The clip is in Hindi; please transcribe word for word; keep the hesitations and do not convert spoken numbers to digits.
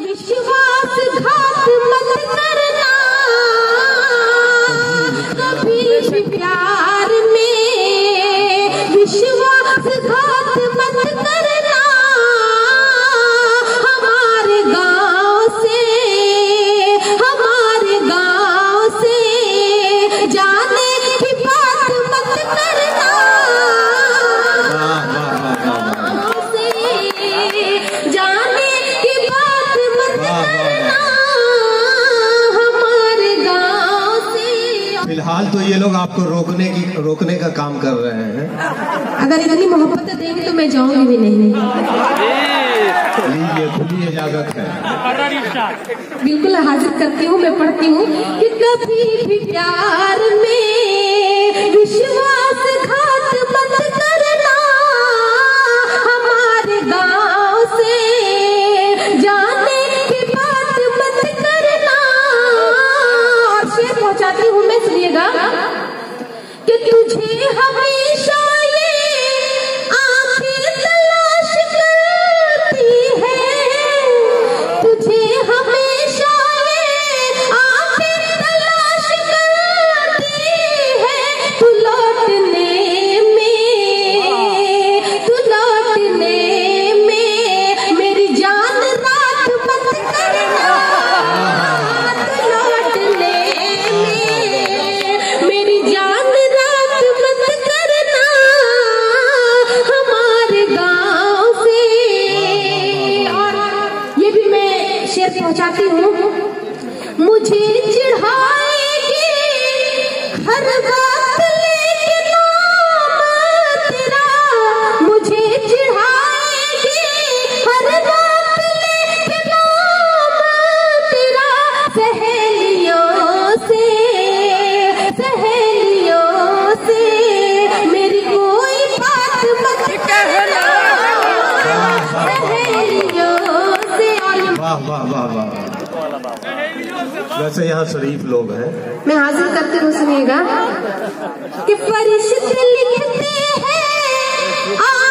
विश्वासघात मत करना, कभी भी प्यार में विश्वासघात मत करना। हमारे गांव से हमारे गांव से जाने की बात मत करना, से जाने की बात मत करना हमारे गांव से। फिलहाल तो ये लोग आपको रोकने की रोकने का काम कर रहे हैं। अगर इतनी मोहब्बत देंगे तो मैं जाऊंगी भी नहीं। लीजिए, खुली इजाजत है। बिल्कुल हाजिर करती हूँ, मैं पढ़ती हूँ कि कभी भी प्यार में विश्वासघात मत करना, हमारे गांव से जाने की बात मत करना। और शेर पहुंचाती हूँ मैं, सुनिएगा कि तुझे हमेशा ये आंखें तलाश करती है, तुझे हमेशा ये आंखें तलाश करती है। तू लौटने में तू लौटने में मेरी जान रात मत करना, तू लौटने में मेरी जान रात मत करना हमारे गांव से। और ये भी मैं शेर पहुंचाती हूँ, मुझे चिढ़ाएगी हर बात लेकिन नाम तेरा, मुझे चिढ़ाएगी हर बात लेकिन नाम तेरा। सहेलियों से सहेलियों से मेरी कोई बात मत कहना, सहेलियों से। और वाह वाह वाह वाह। वैसे यहाँ शरीफ लोग हैं। मैं हाजिर करती हूँ, सुनिएगा कि फरिश्ते लिखते हैं